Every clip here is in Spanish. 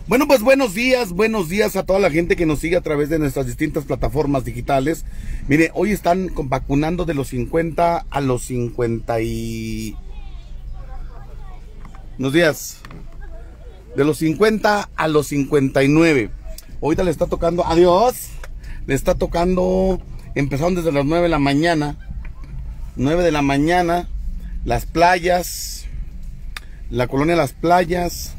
Bueno, pues buenos días a toda la gente que nos sigue a través de nuestras distintas plataformas digitales. Mire, hoy están vacunando de los 50 a los 50 y... Buenos días. De los 50 a los 59. Ahorita le está tocando, adiós, le está tocando, empezaron desde las 9 de la mañana. 9 de la mañana, Las Playas, la colonia Las Playas.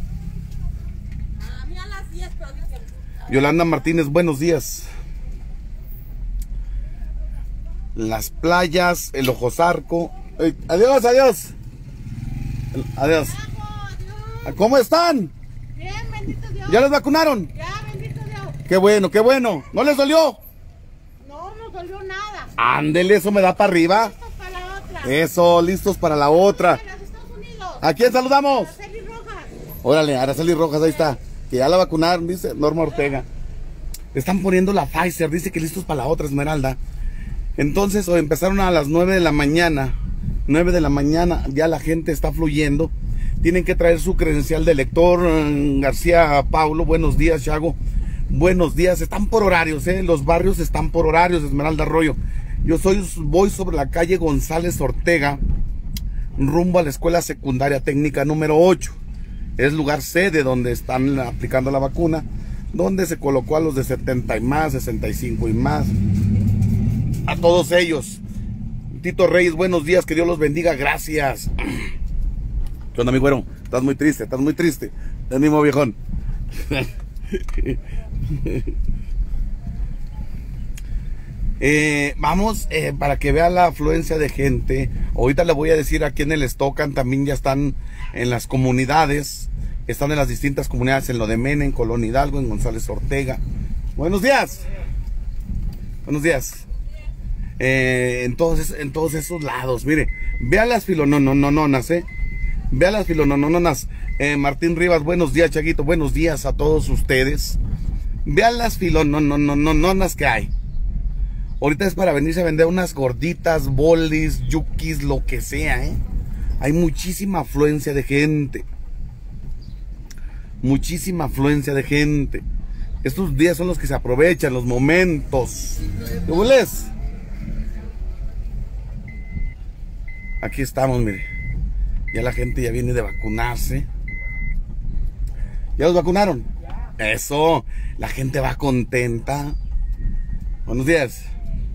Yolanda Martínez, buenos días. Las Playas, el Ojozarco. Adiós, adiós. Adiós. ¿Cómo están? Bien, bendito Dios. ¿Ya les vacunaron? Ya, bendito Dios. Qué bueno, qué bueno. ¿No les dolió? No, no dolió nada. Ándele, eso me da para arriba. Listos para la otra. Eso, listos para la otra. A los Estados Unidos. ¿A quién saludamos? Araceli Rojas. Órale, Araceli Rojas, ahí está. Que ya la vacunaron, dice Norma Ortega. Le están poniendo la Pfizer, dice que listos para la otra, Esmeralda. Entonces, hoy empezaron a las 9 de la mañana. 9 de la mañana, ya la gente está fluyendo. Tienen que traer su credencial de elector. García Paulo, buenos días, Chago. Buenos días, están por horarios, los barrios están por horarios, Esmeralda Arroyo. Voy sobre la calle González Ortega, rumbo a la escuela secundaria técnica número 8. Es lugar sede donde están aplicando la vacuna, donde se colocó a los de 70 y más, 65 y más, a todos ellos. Tito Reyes, buenos días, que Dios los bendiga, gracias. ¿Qué onda, mi güero? Estás muy triste, estás muy triste. El mismo viejón. Vamos, para que vea la afluencia de gente. Ahorita le voy a decir a quienes les tocan. También ya están en las comunidades. Están en las distintas comunidades, en lo de Mena, en Colón Hidalgo, en González Ortega. Buenos días. Buenos días. En todos esos lados. Mire, vea las filononononas, Vea las filononononas. Martín Rivas, buenos días, Chaguito. Buenos días a todos ustedes. Vean las filononononas que hay. Ahorita es para venirse a vender unas gorditas, bolis, yukis, lo que sea, Hay muchísima afluencia de gente. Muchísima afluencia de gente. Estos días son los que se aprovechan, los momentos. ¿Qué hueles? Aquí estamos, mire. Ya la gente ya viene de vacunarse. ¿Ya los vacunaron? Eso, la gente va contenta. Buenos días.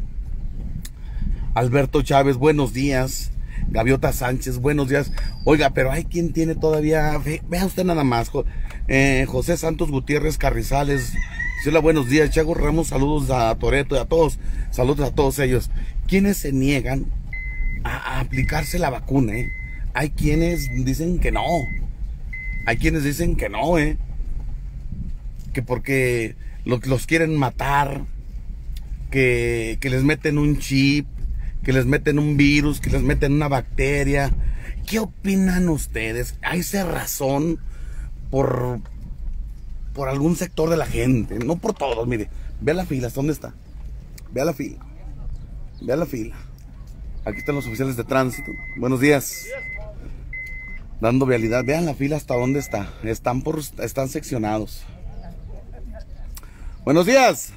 Alberto Chávez, buenos días. Gaviota Sánchez, buenos días. Oiga, pero hay quien tiene todavía... Vea usted nada más. José Santos Gutiérrez Carrizales. Hola, buenos días. Chago Ramos, saludos a Toreto y a todos. Saludos a todos ellos. ¿Quiénes se niegan a aplicarse la vacuna, Hay quienes dicen que no. Hay quienes dicen que no, que porque los quieren matar, que les meten un chip, que les meten un virus, que les meten una bacteria. ¿Qué opinan ustedes? ¿Hay razón por algún sector de la gente? No por todos, mire. Vea la fila, ¿dónde está? Vea la fila. Vea la fila. Aquí están los oficiales de tránsito. Buenos días. Dando vialidad. Vean la fila hasta dónde está. Están seccionados. Buenos días.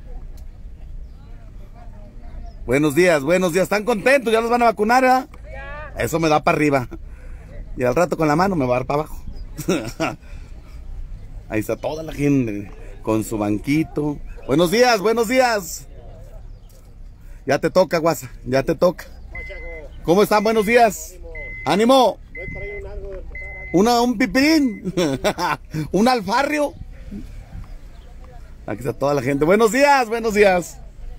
Buenos días, buenos días. ¿Están contentos? ¿Ya los van a vacunar, Eso me da para arriba. Y al rato con la mano me va a dar para abajo. Ahí está toda la gente con su banquito. Buenos días, buenos días. Ya te toca, guasa. Ya te toca. ¿Cómo están? Buenos días. ¡Ánimo! Un pipirín. Un alfarrio. Aquí está toda la gente. Buenos días, buenos días.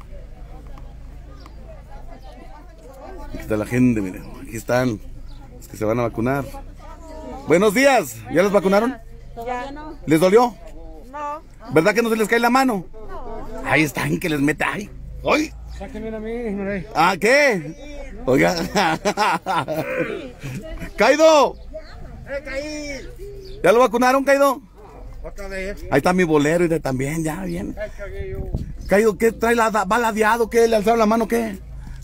Aquí está la gente, miren. Aquí están los que se van a vacunar. Buenos días. ¿Ya los vacunaron? Todavía no. ¿Les dolió? No. ¿Verdad que no se les cae la mano? No. Ahí están, que les mete. ¡Ay! ¡Ay! Sáquenme a mí, mire. ¿Ah, qué? Oiga. ¡Caido! Caí. ¿Ya lo vacunaron, Caido? Otra vez. Ahí está mi bolero y también, ya, bien. Cagué yo. Caido, ¿qué trae? ¿Va ladeado? ¿Qué? ¿Le alzaron la mano? ¿Qué?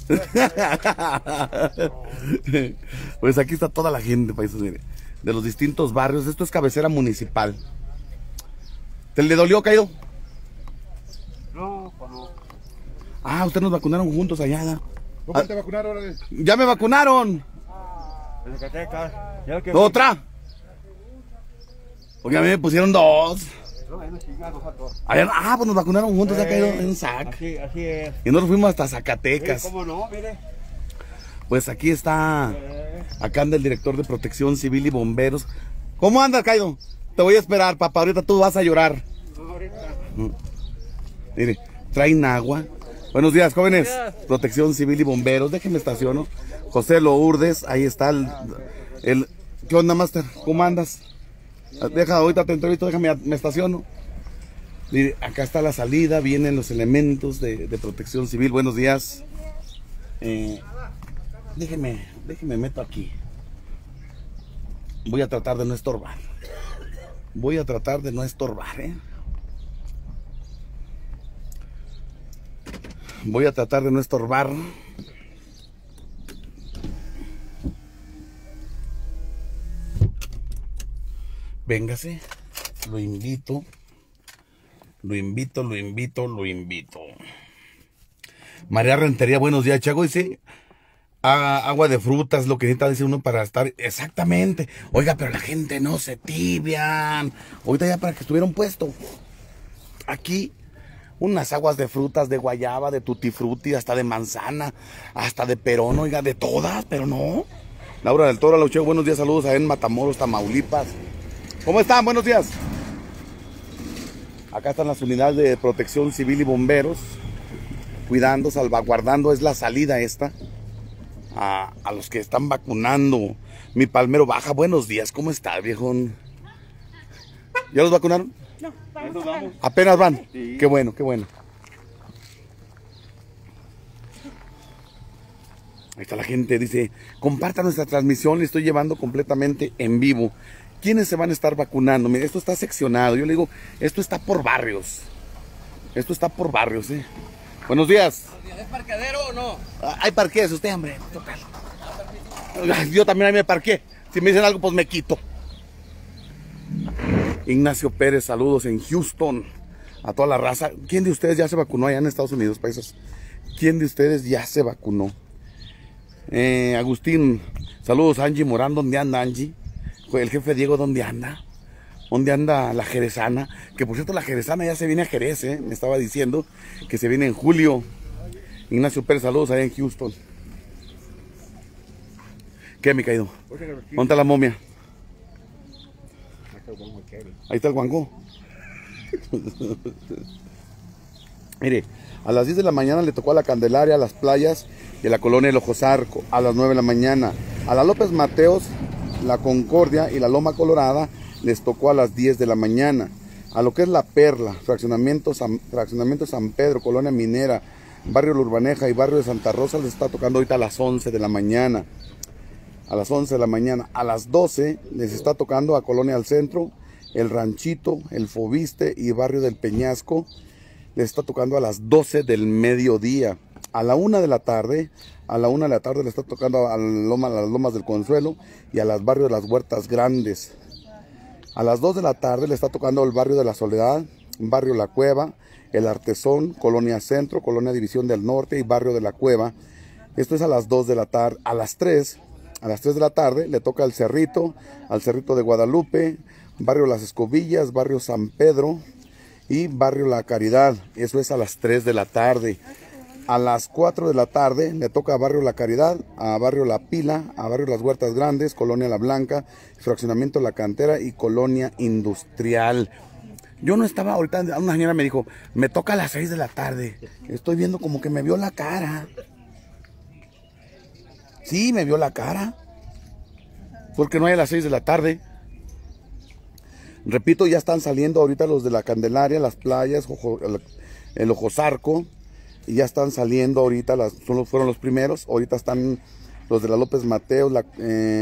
Pues aquí está toda la gente, países, mire, de los distintos barrios. Esto es cabecera municipal. ¿Te le dolió, Caído? No, pues no. Ah, ustedes nos vacunaron juntos allá. ¿Cómo te vacunaron ahora? ¡Ya me vacunaron! En Zacatecas. Ya que ¿Otra? Porque a mí me pusieron 2. no, ahí nos chingaron nosotros. Pues nos vacunaron juntos, ha caído en un sac. Así es. Y nosotros fuimos hasta Sí, Zacatecas. ¿cómo no? Mire. Pues aquí está, acá anda el director de Protección Civil y Bomberos. ¿Cómo andas, Caído? Te voy a esperar, papá, ahorita tú vas a llorar. No, ahorita. Mire, traen agua. Buenos días, jóvenes. Buenos días. Protección Civil y Bomberos, déjenme estaciono. José Lourdes, ahí está el... ¿Qué onda, Master? ¿Cómo andas? Deja, ahorita te entrevisto, déjame, me estaciono. Mire, acá está la salida, vienen los elementos de Protección Civil. Buenos días. Déjeme meto aquí. Voy a tratar de no estorbar. Voy a tratar de no estorbar, Voy a tratar de no estorbar. Véngase. Lo invito. Lo invito. María Rentería, buenos días, Chago. Dice, agua de frutas, lo que necesita, dice uno, para estar... Exactamente. Oiga, pero la gente no se tibian. Ahorita ya para que estuviera un puesto. Aquí, unas aguas de frutas, de guayaba, de tutti frutti, hasta de manzana, hasta de perón, oiga, de todas, pero no. Laura del Toro, Laucheo, buenos días, saludos a en Matamoros, Tamaulipas. ¿Cómo están? Buenos días. Acá están las unidades de Protección Civil y Bomberos, cuidando, salvaguardando, es la salida esta, a los que están vacunando. Mi Palmero Baja, buenos días, ¿cómo está, viejón? ¿Ya los vacunaron? No, vamos. ¿Apenas van? Sí. Qué bueno, qué bueno. Ahí está la gente, dice, comparta nuestra transmisión, le estoy llevando completamente en vivo. ¿Quiénes se van a estar vacunando? Mire, esto está seccionado, yo le digo, esto está por barrios. Esto está por barrios, Buenos días. ¿Es parqueadero o no? Hay parquees, usted, hombre, total. Yo también ahí me parqué. Si me dicen algo, pues me quito. Ignacio Pérez, saludos en Houston. A toda la raza. ¿Quién de ustedes ya se vacunó allá en Estados Unidos, paisas? ¿Quién de ustedes ya se vacunó? Agustín, saludos. Angie Morán, ¿dónde anda Angie? El jefe Diego, ¿dónde anda? ¿Dónde anda la jerezana? Que por cierto, la jerezana ya se viene a Jerez, me estaba diciendo que se viene en julio. Ignacio Pérez, saludos allá en Houston. ¿Qué, mi caído? ¿Dónde está la momia? Ahí está el guangó. Mire, a las 10 de la mañana le tocó a la Candelaria, a las playas y a la colonia El Ojosarco. A las 9 de la mañana. A la López Mateos, la Concordia y la Loma Colorada les tocó a las 10 de la mañana. A lo que es La Perla, fraccionamiento San Pedro, colonia minera, barrio La Urbaneja y barrio de Santa Rosa les está tocando ahorita a las 11 de la mañana. A las 11 de la mañana. A las 12 les está tocando a Colonia al Centro, El Ranchito, El Fobiste y barrio del Peñasco. Les está tocando a las 12 del mediodía. A la 1 de la tarde, le está tocando a las Lomas del Consuelo y a los barrios de las Huertas Grandes. A las 2 de la tarde le está tocando el barrio de la Soledad, barrio La Cueva, El Artesón, Colonia Centro, Colonia División del Norte y barrio de La Cueva. Esto es a las 2 de la tarde. A las 3 de la tarde le toca al Cerrito de Guadalupe, barrio Las Escobillas, barrio San Pedro y barrio La Caridad. Eso es a las 3 de la tarde. A las 4 de la tarde le toca a barrio La Caridad, a barrio La Pila, a barrio Las Huertas Grandes, colonia La Blanca, fraccionamiento La Cantera y colonia Industrial. Yo no estaba, ahorita una señora me dijo, me toca a las 6 de la tarde. Estoy viendo como que me vio la cara. Sí, me vio la cara. Porque no hay a las 6 de la tarde. Repito, ya están saliendo ahorita los de la Candelaria, las playas, el Ojosarco. Y ya están saliendo ahorita, fueron los primeros. Ahorita están los de la López Mateos, la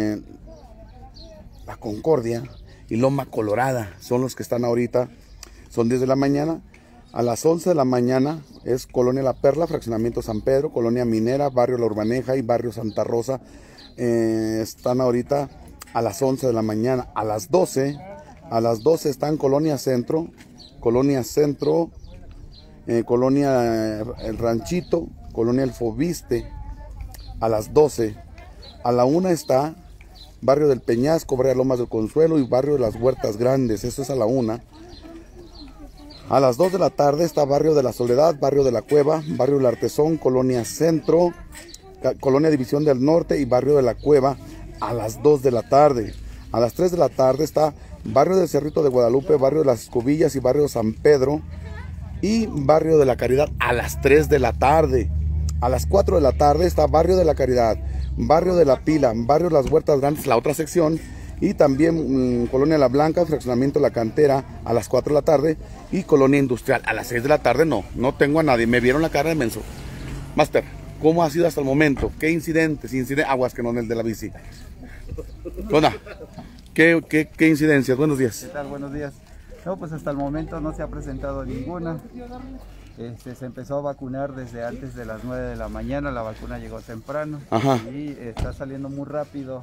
Concordia y Loma Colorada. Son los que están ahorita. Son 10 de la mañana. A las 11 de la mañana es Colonia La Perla, fraccionamiento San Pedro, Colonia Minera, barrio La Urbaneja y barrio Santa Rosa. Están ahorita a las 11 de la mañana. A las 12 están Colonia Centro, Colonia Centro, Colonia El Ranchito, Colonia El Fobiste, a las 12. A la 1 está Barrio del Peñasco, Barrio de Lomas del Consuelo y Barrio de las Huertas Grandes, eso es a la 1. A las 2 de la tarde está Barrio de la Soledad, Barrio de la Cueva, Barrio del Artesón, Colonia Centro, Colonia División del Norte y Barrio de la Cueva a las 2 de la tarde. A las 3 de la tarde está Barrio del Cerrito de Guadalupe, Barrio de las Escobillas y Barrio San Pedro y Barrio de la Caridad a las 3 de la tarde. A las 4 de la tarde está Barrio de la Caridad, Barrio de la Pila, Barrio de las Huertas Grandes, la otra sección, y también Colonia La Blanca, Fraccionamiento La Cantera a las 4 de la tarde y Colonia Industrial a las 6 de la tarde. No tengo a nadie, me vieron la cara de menso. Master, ¿cómo ha sido hasta el momento? ¿Qué incidentes? Aguas que no en el de la bici. Hola, ¿qué incidencias? Buenos días. ¿Qué tal? Buenos días. No, pues hasta el momento no se ha presentado ninguna. Se empezó a vacunar desde antes de las 9 de la mañana, la vacuna llegó temprano. Ajá. Y está saliendo muy rápido.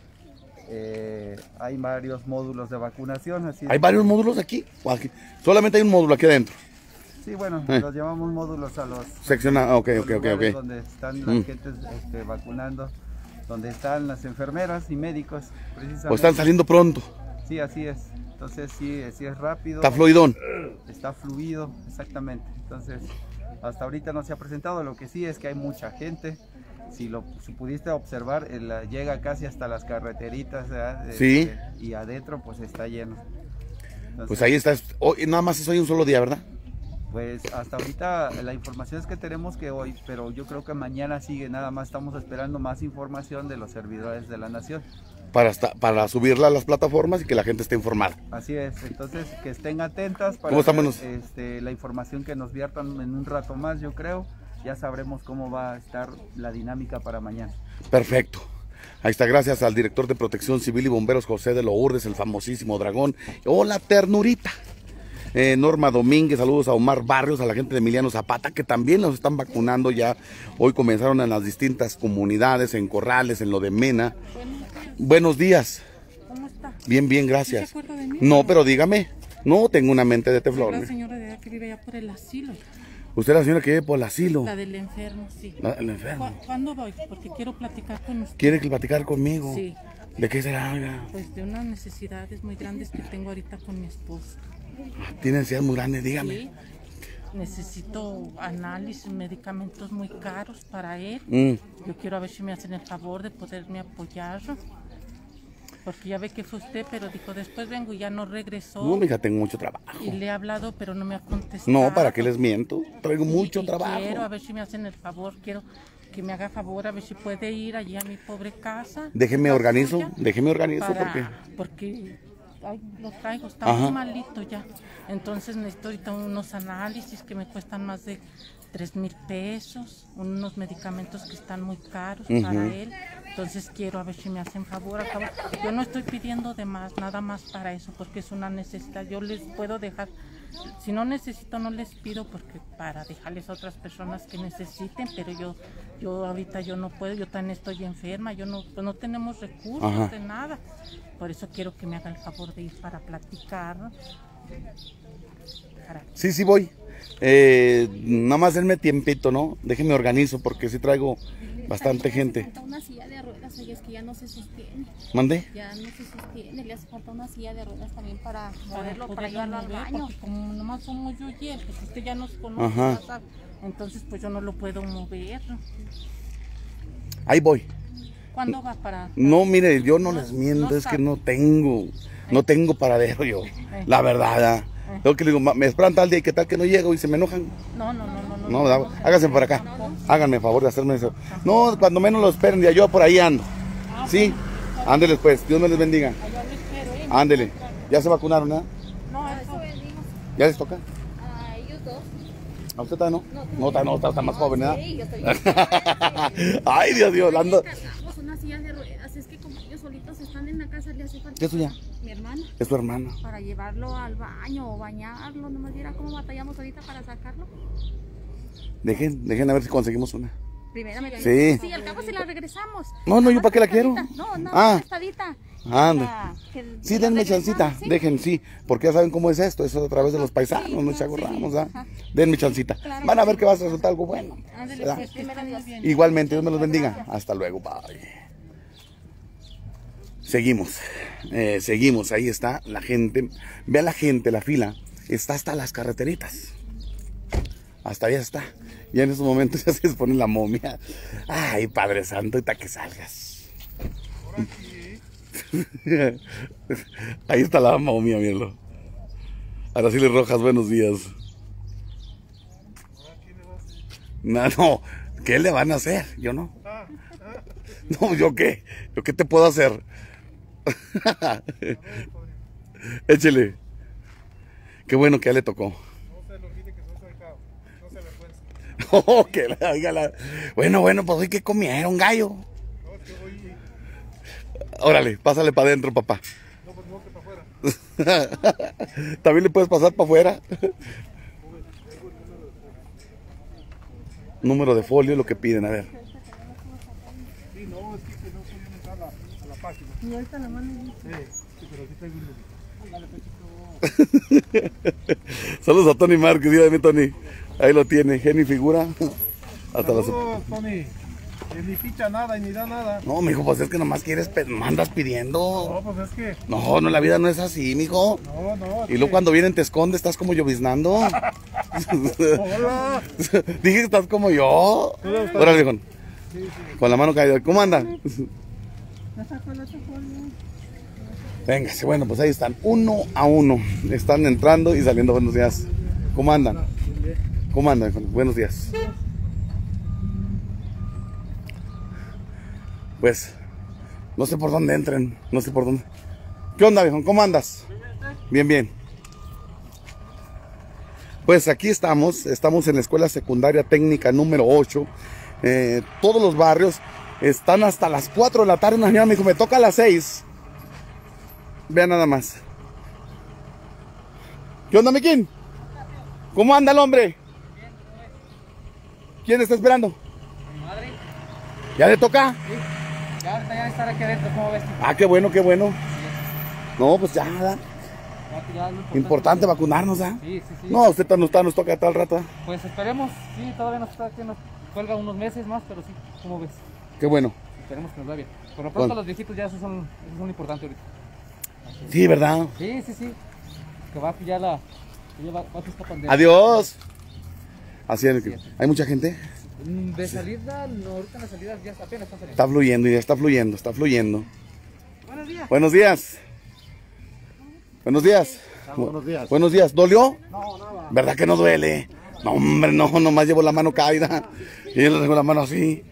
Hay varios módulos de vacunación. Así ¿Hay varios módulos aquí? Solamente hay un módulo aquí adentro. Sí, bueno, los llamamos módulos a los seccionados. Ok. donde están las gentes vacunando, donde están las enfermeras y médicos, precisamente. ¿O están saliendo pronto? Sí, así es. Entonces sí es rápido. ¿Está fluidón? Está fluido, exactamente. Entonces, hasta ahorita no se ha presentado. Lo que sí es que hay mucha gente. Si pudiste observar, llega casi hasta las carreteritas, ¿verdad? Sí. Y adentro pues está lleno. Entonces, pues ahí está. Nada más es hoy un solo día, ¿verdad? Pues hasta ahorita la información es que tenemos que hoy, pero yo creo que mañana sigue. Nada más estamos esperando más información de los servidores de la nación. Para subirla a las plataformas y que la gente esté informada. Así es, entonces que estén atentas para ¿Cómo estamos? La información que nos viertan en un rato más, yo creo. Ya sabremos cómo va a estar la dinámica para mañana. Perfecto. Ahí está, gracias al director de Protección Civil y Bomberos, José de Lourdes, el famosísimo Dragón. ¡Hola, ternurita! Norma Domínguez, saludos a Omar Barrios, a la gente de Emiliano Zapata, que también nos están vacunando ya. Hoy comenzaron en las distintas comunidades, en Corrales, en lo de Mena. Buenos días. ¿Cómo está? Bien, gracias. ¿Se acuerda de mí? No, pero dígame. No, tengo una mente de teflón. La señora de allá que vive allá por el asilo. ¿Usted es la señora que vive por el asilo? La del enfermo, sí. La del enfermo. ¿Cuándo voy? Porque quiero platicar con usted. ¿Quiere platicar conmigo? Sí. ¿De qué será? Oiga? Pues de unas necesidades muy grandes que tengo ahorita con mi esposo. Tiene necesidades muy grandes, dígame. Sí. Necesito análisis, medicamentos muy caros para él. Yo quiero a ver si me hacen el favor de poderme apoyar. Porque ya ve que fue usted, pero dijo, después vengo y ya no regresó. No, mija, tengo mucho trabajo. Y le he hablado, pero no me ha contestado. No, ¿para qué les miento? Traigo mucho y trabajo. Quiero a ver si me hacen el favor, quiero que me haga favor, a ver si puede ir allí a mi pobre casa. Déjeme organizo porque ay, lo traigo, está Ajá. muy malito ya. Entonces necesito ahorita unos análisis que me cuestan más de 3,000 pesos, unos medicamentos que están muy caros para él. Entonces quiero a ver si me hacen favor. Yo no estoy pidiendo de más, nada más para eso, porque es una necesidad. Yo les puedo dejar, si no necesito no les pido, porque para dejarles a otras personas que necesiten, pero yo ahorita yo no puedo, yo también estoy enferma, pues no tenemos recursos de nada. Por eso quiero que me haga el favor de ir para platicar. Sí, voy. Nada más denme tiempito, ¿no? Déjenme organizo porque sí traigo bastante gente. Le hace falta una silla de ruedas, oye, es que ya no se sostiene. ¿Mandé? Ya no se sostiene, le hace falta una silla de ruedas también para moverlo, para llevarlo al baño. Porque como nomás somos yo y él, pues usted ya nos conoce, ¿sabes? Entonces pues yo no lo puedo mover. Ahí voy. ¿Cuándo va para...? No, mire, yo no les miento, es que no tengo paradero yo, la verdad. Tengo que le digo, me esperan tal día y qué tal que no llego y se me enojan. No, háganse por acá, háganme el favor de hacerme eso. No, cuando menos lo esperen, ya yo por ahí ando. Sí, ándeles pues, Dios me les bendiga. Ándele, ¿ya se vacunaron, nada? No, eso. ¿Ya les toca? A ellos dos. ¿A usted todavía no? No, está más joven, ¿verdad? Sí, yo estoy Ay, Dios, ando. Cargamos una silla de ruedas, es que como ellos solitos están en la casa, le hace falta. ¿Qué es suya? Mi hermana. Es su hermana. Para llevarlo al baño o bañarlo, nomás viera cómo batallamos ahorita para sacarlo. Dejen a ver si conseguimos una. Primeramente. Sí. Sí, al cabo se la regresamos. No, yo para qué la quiero. No, Ah. estadita. Ande. Sí, denme ¿nos dejen? chancita, ¿Sí? dejen, sí, porque ya saben cómo es esto, eso es a través de los paisanos, Sí, no sí, chagorramos, sí. ¿ah? Denme chancita. Claro. Van a ver que va a resultar algo bueno. Ándale, ¿verdad? pues, primero Dios. Igualmente, Dios me los bendiga. Hasta luego, bye. Seguimos, seguimos, ahí está la gente. Vean la gente, la fila, está hasta las carreteritas. Hasta allá está. Ya en esos momentos ya se les pone la momia. Ay, Padre Santo, ahorita que salgas. Ahí está la momia, míralo. Araceli Rojas, buenos días. No, ¿qué le van a hacer? Yo no. No, ¿yo qué? ¿Yo qué te puedo hacer? Échele. Qué bueno que ya le tocó. Oh, que la, oiga, bueno, pues hoy que comieron, gallo. Órale, pásale para adentro, papá. No, pues no, que para afuera. También le puedes pasar para afuera. Número de folio, lo que piden, a ver. Sí, no, es que no podían entrar a la página. Y ahorita la mano. Sí, pero aquí traigo un número. Saludos a Tony Márquez, dígame, Tony. Ahí lo tiene, genio y figura. Hasta la Saludos, Tony. Ni picha nada y ni da nada. No, mijo, pues es que nomás quieres, mandas pidiendo. No, pues es que... No, la vida no es así, mijo. No. Y luego cuando vienen te esconde, estás como lloviznando. Hola. Dije que estás como yo. Órale, viejo. Con la mano caída. ¿Cómo anda? Véngase, bueno, pues ahí están, 1 a 1. Están entrando y saliendo. Buenos días. ¿Cómo andan? ¿Cómo andan? Buenos días. Pues, no sé por dónde entren, no sé por dónde. ¿Qué onda, viejo? ¿Cómo andas? Bien. Pues aquí estamos en la escuela secundaria técnica número 8. Todos los barrios están hasta las 4 de la tarde. Una señora me dijo, me toca a las 6. Vean nada más. ¿Qué onda, Mequín? ¿Cómo anda el hombre? ¿Quién está esperando? Mi madre. ¿Ya le toca? Sí. Ya estará aquí adentro, ¿cómo ves? Ah, qué bueno. No, pues ya, Ya es lo importante vacunarnos, ¿ah? Sí. No, usted no está, nos toca tal rato. Pues esperemos, sí, todavía nos está que nos cuelga unos meses más, pero sí, ¿cómo ves? Qué bueno. Esperemos que nos va bien. Por lo pronto Bueno. los viejitos ya esos son importantes ahorita. Sí, ¿verdad? Sí. Que va a pillar va a esta pandemia. Adiós. Así es. ¿Hay mucha gente? De salida, no, ahorita las salidas ya apenas están saliendo. Está fluyendo, ya está fluyendo. Buenos días. Buenos días. Buenos días. Buenos días. Buenos días. ¿Dolió? No, nada. ¿Verdad que no duele? No, hombre, no, nomás llevo la mano caída. Y yo le tengo la mano así.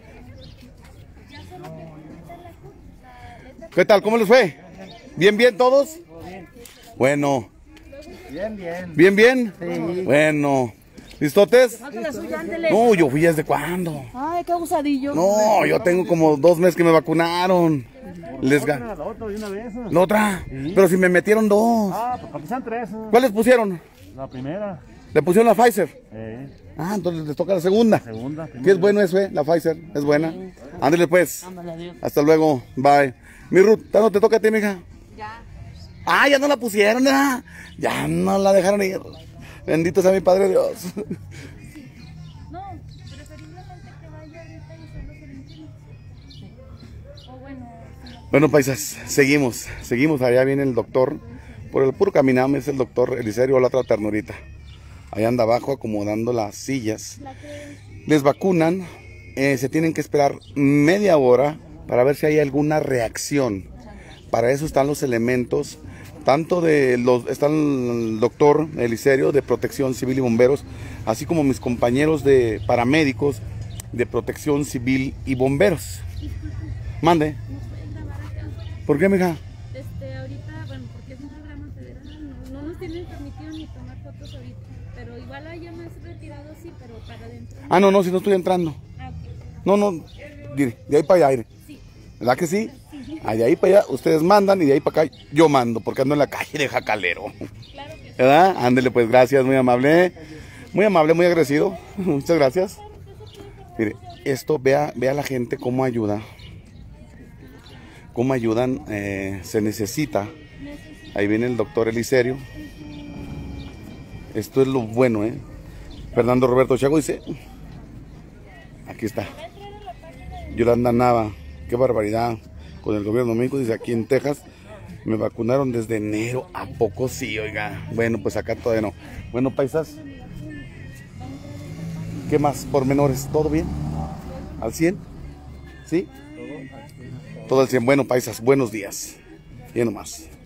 ¿Qué tal? ¿Cómo les fue? ¿Bien todos? Bueno. ¿Bien? Sí. Bueno. ¿Listotes? No, yo fui desde cuándo. Ay, qué abusadillo. No, yo tengo como 2 meses que me vacunaron. La otra de una vez. ¿La otra? Pero si me metieron 2. Ah, pues para que sean 3. ¿Cuáles pusieron? La primera. ¿Le pusieron la Pfizer? Ah, entonces les toca la segunda. Segunda. ¿Qué es bueno eso, la Pfizer? ¿Es buena? Ándale pues. Ándale, adiós. Hasta luego. Bye. Mi Ruth, ¿ya no te toca a ti, mija? Ya. Ah, ya no la pusieron, ¿verdad? Ya no la dejaron ir. Bendito sea mi Padre Dios. No, preferiblemente que vaya ahorita y se lo permitimos. Sí. O bueno. Bueno, paisas, seguimos. Allá viene el doctor. Por el puro caminame es el doctor Eliserio, la otra ternurita. Allá anda abajo acomodando las sillas. Les vacunan. Se tienen que esperar media hora para ver si hay alguna reacción. Para eso están los elementos. Tanto está el doctor Eliserio de Protección Civil y Bomberos, así como mis compañeros de paramédicos de Protección Civil y Bomberos. Mande. ¿Por qué, mija? Ahorita, bueno, porque es un programa federal, no nos tienen permitido ni tomar fotos ahorita, pero igual haya más retirados, sí, pero para adentro. Ah, no, si no estoy entrando. Ah, ok. No, de ahí para allá, aire. Sí. ¿Verdad que sí? Ah, de ahí para allá ustedes mandan y de ahí para acá yo mando, porque ando en la calle de Jacalero. Claro que sí. ¿Verdad? Ándele pues, gracias, muy amable, muy agradecido. Muchas gracias. Mire, esto, vea la gente cómo ayuda. cómo ayudan, se necesita. Ahí viene el doctor Eliserio. Esto es lo bueno, Fernando Roberto Chago dice, aquí está. Yolanda Nava, qué barbaridad con el gobierno de México, dice, aquí en Texas me vacunaron desde enero. ¿A poco sí, oiga? Bueno, pues acá todavía no. Bueno, paisas, ¿qué más? ¿Pormenores? ¿Todo bien? ¿Al 100? ¿Sí? Todo al 100. Bueno, paisas, buenos días. Y nomás.